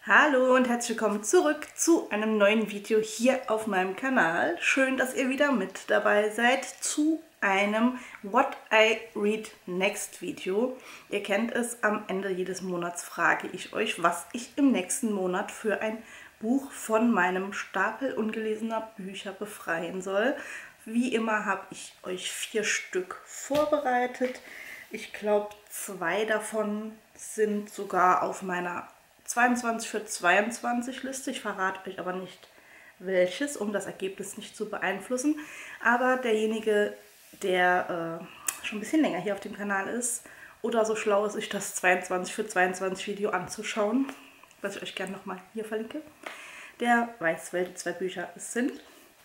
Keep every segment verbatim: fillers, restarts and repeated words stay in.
Hallo und herzlich willkommen zurück zu einem neuen Video hier auf meinem Kanal. Schön, dass ihr wieder mit dabei seid zu einem What I Read Next Video. Ihr kennt es, am Ende jedes Monats frage ich euch, was ich im nächsten Monat für ein Buch von meinem Stapel ungelesener Bücher befreien soll. Wie immer habe ich euch vier Stück vorbereitet. Ich glaube, zwei davon sind sogar auf meiner zweiundzwanzig für zweiundzwanzig Liste. Ich verrate euch aber nicht welches, um das Ergebnis nicht zu beeinflussen. Aber derjenige, der äh, schon ein bisschen länger hier auf dem Kanal ist oder so schlau ist, sich das zweiundzwanzig für zweiundzwanzig Video anzuschauen, was ich euch gerne nochmal hier verlinke, der weiß, welche zwei Bücher es sind.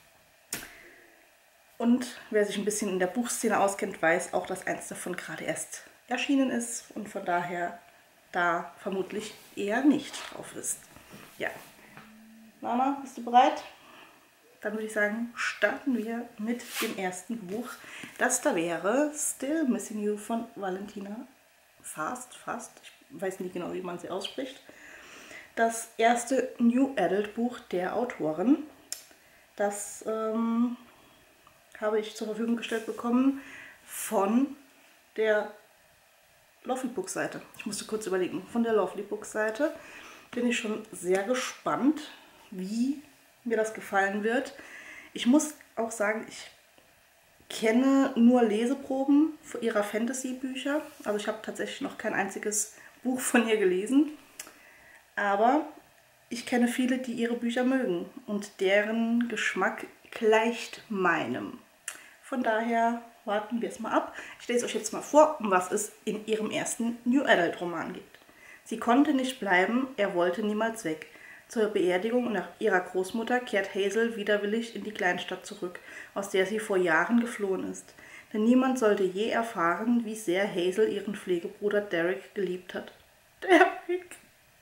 Und wer sich ein bisschen in der Buchszene auskennt, weiß auch, dass eins davon gerade erst erschienen ist und von daher da vermutlich eher nicht drauf ist. Ja. Mama, bist du bereit? Dann würde ich sagen, starten wir mit dem ersten Buch. Das da wäre Still Missing You von Valentina Fast, Fast, ich weiß nicht genau, wie man sie ausspricht. Das erste New Adult Buch der Autorin. Das ähm, habe ich zur Verfügung gestellt bekommen von der Lovely Books Seite. Ich musste kurz überlegen. Von der Lovely Books Seite bin ich schon sehr gespannt, wie mir das gefallen wird. Ich muss auch sagen, ich kenne nur Leseproben für ihrer Fantasy-Bücher. Also ich habe tatsächlich noch kein einziges Buch von ihr gelesen. Aber ich kenne viele, die ihre Bücher mögen und deren Geschmack gleicht meinem. Von daher warten wir es mal ab. Ich lese euch jetzt mal vor, um was es in ihrem ersten New Adult Roman geht. Sie konnte nicht bleiben, er wollte niemals weg. Zur Beerdigung nach ihrer Großmutter kehrt Hazel widerwillig in die Kleinstadt zurück, aus der sie vor Jahren geflohen ist. Denn niemand sollte je erfahren, wie sehr Hazel ihren Pflegebruder Derek geliebt hat. Derek!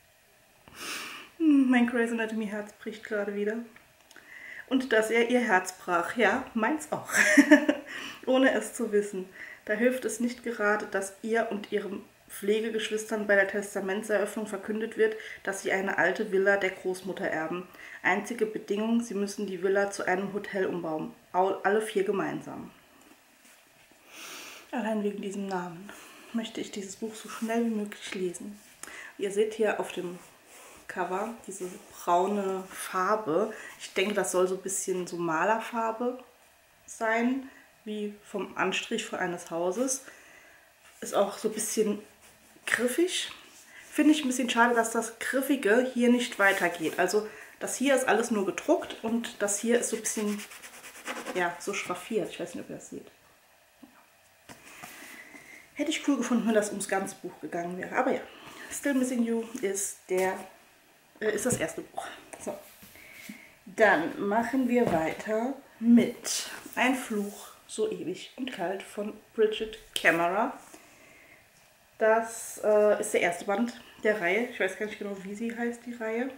Mein Grey's Anatomy Herz bricht gerade wieder. Und dass er ihr Herz brach. Ja, meins auch. Ohne es zu wissen. Da hilft es nicht gerade, dass ihr und ihren Pflegegeschwistern bei der Testamentseröffnung verkündet wird, dass sie eine alte Villa der Großmutter erben. Einzige Bedingung, sie müssen die Villa zu einem Hotel umbauen. Alle vier gemeinsam. Allein wegen diesem Namen möchte ich dieses Buch so schnell wie möglich lesen. Ihr seht hier auf dem Cover diese braune Farbe. Ich denke, das soll so ein bisschen so Malerfarbe sein, wie vom Anstrich von eines Hauses. Ist auch so ein bisschen griffig. Finde ich ein bisschen schade, dass das Griffige hier nicht weitergeht. Also das hier ist alles nur gedruckt und das hier ist so ein bisschen, ja, so schraffiert. Ich weiß nicht, ob ihr das seht. Hätte ich cool gefunden, wenn das ums ganze Buch gegangen wäre. Aber ja, Still Missing You ist der ist das erste Buch. So. Dann machen wir weiter mit Ein Fluch so ewig und kalt von Bridget Camera. Das äh, ist der erste Band der Reihe. Ich weiß gar nicht genau, wie sie heißt, die Reihe.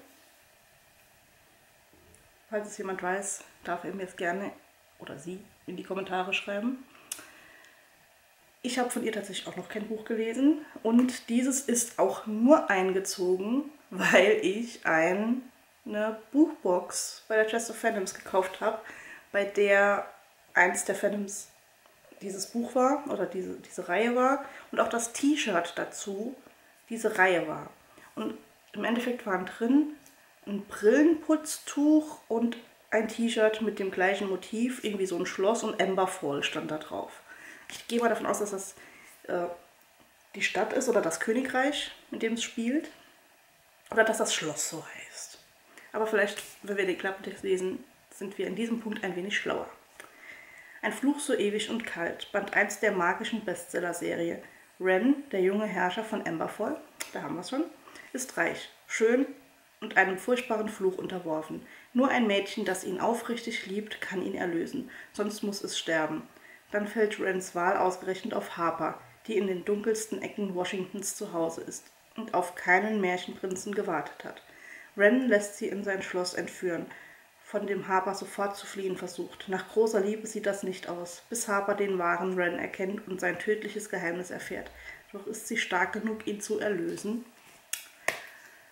Falls es jemand weiß, darf er mir es gerne oder sie in die Kommentare schreiben. Ich habe von ihr tatsächlich auch noch kein Buch gelesen und dieses ist auch nur eingezogen, weil ich ein, eine Buchbox bei der Chest of Fandoms gekauft habe, bei der eins der Fandoms dieses Buch war oder diese, diese Reihe war und auch das T-Shirt dazu diese Reihe war. Und im Endeffekt waren drin ein Brillenputztuch und ein T-Shirt mit dem gleichen Motiv, irgendwie so ein Schloss und Emberfall stand da drauf. Ich gehe mal davon aus, dass das äh, die Stadt ist oder das Königreich, mit dem es spielt. Oder dass das Schloss so heißt. Aber vielleicht, wenn wir den Klappentext lesen, sind wir in diesem Punkt ein wenig schlauer. Ein Fluch so ewig und kalt, Band eins der magischen Bestseller-Serie. Ren, der junge Herrscher von Emberfall, da haben wir es schon, ist reich, schön und einem furchtbaren Fluch unterworfen. Nur ein Mädchen, das ihn aufrichtig liebt, kann ihn erlösen, sonst muss es sterben. Dann fällt Rens Wahl ausgerechnet auf Harper, die in den dunkelsten Ecken Washingtons zu Hause ist und auf keinen Märchenprinzen gewartet hat. Ren lässt sie in sein Schloss entführen, von dem Harper sofort zu fliehen versucht. Nach großer Liebe sieht das nicht aus, bis Harper den wahren Ren erkennt und sein tödliches Geheimnis erfährt. Doch ist sie stark genug, ihn zu erlösen.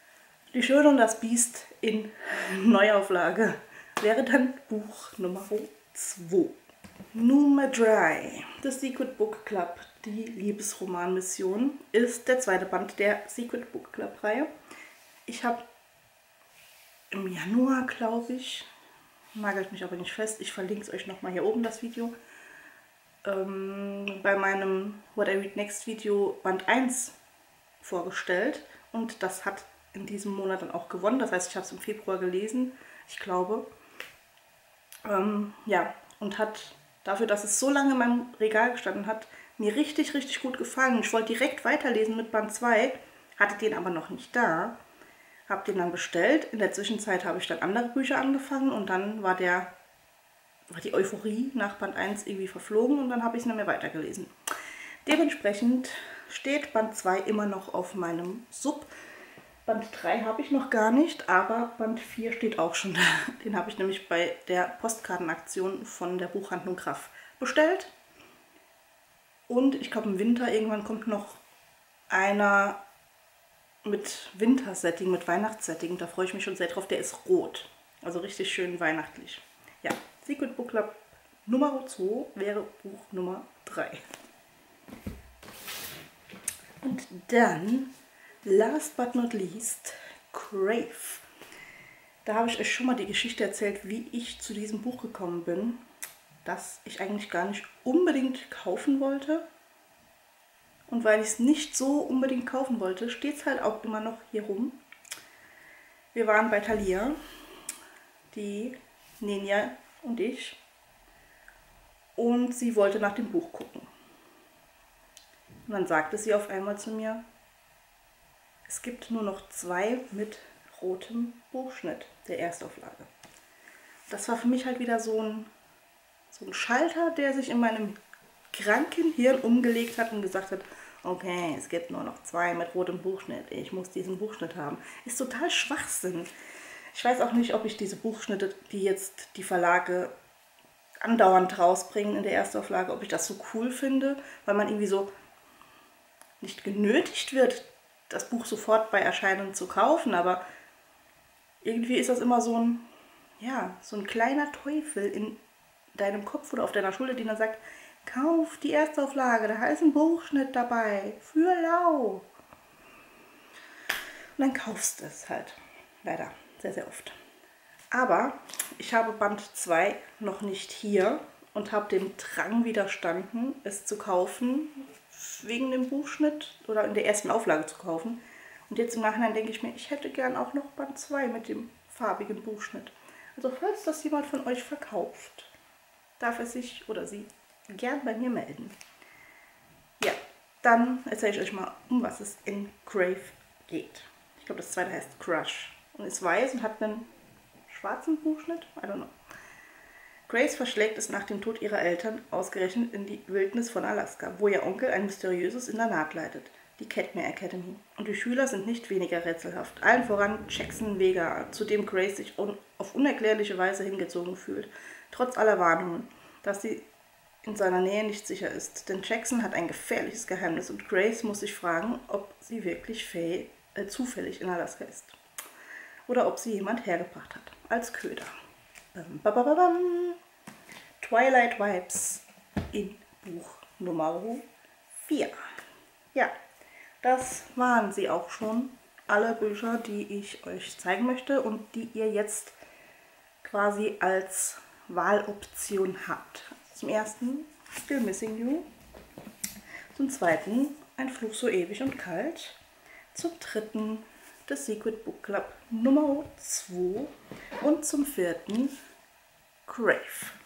Die Schöne und das Biest in Neuauflage wäre dann Buch Nummer zwei. Nummer drei. The Secret Book Club, die Liebesromanmission, ist der zweite Band der Secret Book Club Reihe. Ich habe im Januar, glaube ich, nagelt mich aber nicht fest, ich verlinke es euch nochmal hier oben, das Video, ähm, bei meinem What I Read Next Video Band eins vorgestellt und das hat in diesem Monat dann auch gewonnen. Das heißt, ich habe es im Februar gelesen, ich glaube. Ähm, ja, und hat dafür, dass es so lange in meinem Regal gestanden hat, mir richtig, richtig gut gefallen. Ich wollte direkt weiterlesen mit Band zwei, hatte den aber noch nicht da. Habe den dann bestellt. In der Zwischenzeit habe ich dann andere Bücher angefangen und dann war, der, war die Euphorie nach Band eins irgendwie verflogen und dann habe ich es nicht mehr weitergelesen. Dementsprechend steht Band zwei immer noch auf meinem Sub. Band drei habe ich noch gar nicht, aber Band vier steht auch schon da. Den habe ich nämlich bei der Postkartenaktion von der Buchhandlung Graf bestellt. Und ich glaube im Winter irgendwann kommt noch einer mit Wintersetting, mit Weihnachtssetting. Da freue ich mich schon sehr drauf. Der ist rot, also richtig schön weihnachtlich. Ja, Secret Book Club Nummer zwei wäre Buch Nummer drei. Und dann, last but not least, Crave. Da habe ich euch schon mal die Geschichte erzählt, wie ich zu diesem Buch gekommen bin, das ich eigentlich gar nicht unbedingt kaufen wollte. Und weil ich es nicht so unbedingt kaufen wollte, steht es halt auch immer noch hier rum. Wir waren bei Thalia, die Ninja und ich, und sie wollte nach dem Buch gucken. Und dann sagte sie auf einmal zu mir, es gibt nur noch zwei mit rotem Buchschnitt der Erstauflage. Das war für mich halt wieder so ein, so ein Schalter, der sich in meinem kranken Hirn umgelegt hat und gesagt hat, okay, es gibt nur noch zwei mit rotem Buchschnitt, ich muss diesen Buchschnitt haben. Ist total Schwachsinn. Ich weiß auch nicht, ob ich diese Buchschnitte, die jetzt die Verlage andauernd rausbringen in der Erstauflage, ob ich das so cool finde, weil man irgendwie so nicht genötigt wird, das Buch sofort bei Erscheinen zu kaufen, aber irgendwie ist das immer so ein, ja, so ein kleiner Teufel in deinem Kopf oder auf deiner Schulter, die dann sagt, kauf die Erstauflage, da ist ein Buchschnitt dabei, für lau. Und dann kaufst du es halt, leider, sehr, sehr oft. Aber ich habe Band zwei noch nicht hier und habe dem Drang widerstanden, es zu kaufen, wegen dem Buchschnitt oder in der ersten Auflage zu kaufen. Und jetzt im Nachhinein denke ich mir, ich hätte gern auch noch Band zwei mit dem farbigen Buchschnitt. Also falls das jemand von euch verkauft, darf er sich oder sie gern bei mir melden. Ja, dann erzähle ich euch mal, um was es in Crave geht. Ich glaube, das zweite heißt Crush und ist weiß und hat einen schwarzen Buchschnitt. I don't know. Grace verschlägt es nach dem Tod ihrer Eltern ausgerechnet in die Wildnis von Alaska, wo ihr Onkel ein mysteriöses Internat leitet, die Cadmere Academy. Und die Schüler sind nicht weniger rätselhaft. Allen voran Jackson Vega, zu dem Grace sich un auf unerklärliche Weise hingezogen fühlt, trotz aller Warnungen, dass sie in seiner Nähe nicht sicher ist. Denn Jackson hat ein gefährliches Geheimnis und Grace muss sich fragen, ob sie wirklich fäh äh, zufällig in Alaska ist. Oder ob sie jemand hergebracht hat, als Köder. Bam, bam, bam, bam. Twilight Vibes in Buch Nummer vier. Ja, das waren sie auch schon. Alle Bücher, die ich euch zeigen möchte und die ihr jetzt quasi als Wahloption habt. Zum ersten Still Missing You. Zum zweiten Ein Fluch so ewig und kalt. Zum dritten The Secret Book Club Nummer zwei. Und zum vierten Crave.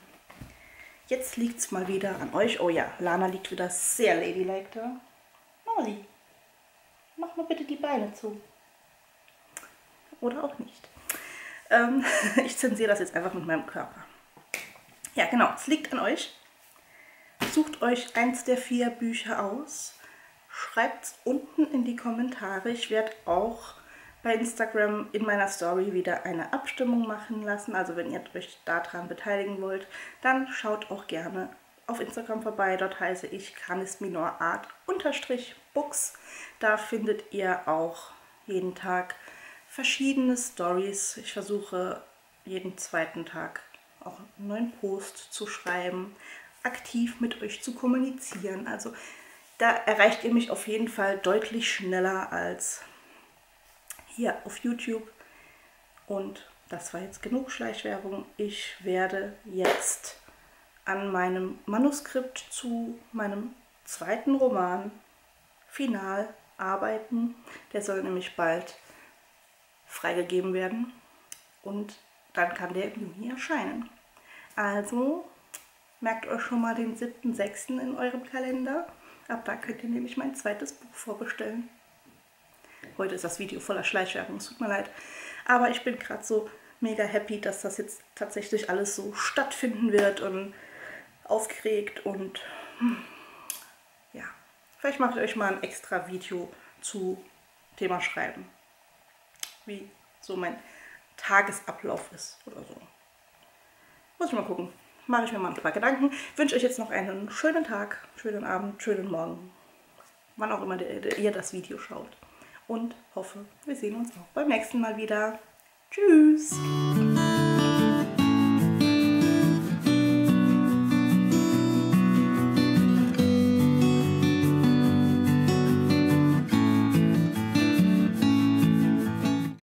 Jetzt liegt es mal wieder an euch. Oh ja, Lana liegt wieder sehr ladylike da. Molly, mach mal bitte die Beine zu. Oder auch nicht. Ähm, ich zensiere das jetzt einfach mit meinem Körper. Ja, genau, es liegt an euch. Sucht euch eins der vier Bücher aus. Schreibt es unten in die Kommentare. Ich werde auch bei Instagram in meiner Story wieder eine Abstimmung machen lassen. Also wenn ihr euch daran beteiligen wollt, dann schaut auch gerne auf Instagram vorbei. Dort heiße ich Canis Minor Art unterstrich Books. Da findet ihr auch jeden Tag verschiedene Stories. Ich versuche jeden zweiten Tag auch einen neuen Post zu schreiben, aktiv mit euch zu kommunizieren. Also da erreicht ihr mich auf jeden Fall deutlich schneller als hier auf YouTube. Und das war jetzt genug Schleichwerbung. Ich werde jetzt an meinem Manuskript zu meinem zweiten Roman final arbeiten. Der soll nämlich bald freigegeben werden und dann kann der im Juni erscheinen. Also merkt euch schon mal den siebten sechsten in eurem Kalender. Ab da könnt ihr nämlich mein zweites Buch vorbestellen. Heute ist das Video voller Schleichwerbung, es tut mir leid. Aber ich bin gerade so mega happy, dass das jetzt tatsächlich alles so stattfinden wird und aufgeregt und hm, ja, vielleicht mache ich euch mal ein extra Video zu Thema Schreiben, wie so mein Tagesablauf ist oder so. Muss ich mal gucken. Mache ich mir mal ein paar Gedanken. Wünsche euch jetzt noch einen schönen Tag, schönen Abend, schönen Morgen, wann auch immer ihr das Video schaut. Und hoffe, wir sehen uns auch beim nächsten Mal wieder. Tschüss!